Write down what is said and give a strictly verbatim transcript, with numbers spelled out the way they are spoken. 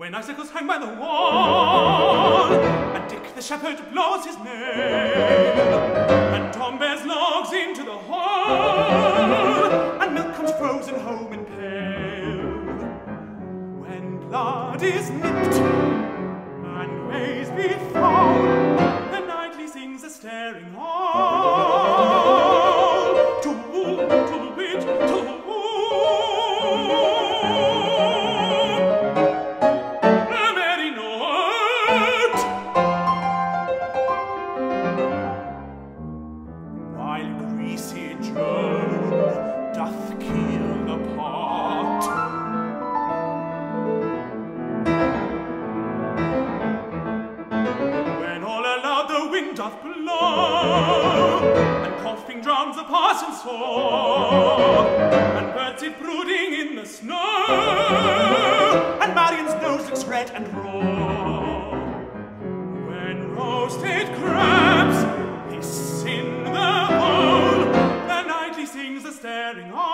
When icicles hang by the wall, and Dick the shepherd blows his nail, and Tom bears logs into the hall, and milk comes frozen home in pail. When blood is nipped, and ways be foul, the nightly sings a staring all. To-woo, to-wit, to-woo. Doth blow, and coughing drowns the parson's song, and birds sit brooding in the snow, and Marion's nose looks red and raw. When roasted crabs hiss in the bowl, the nightly sings the staring on.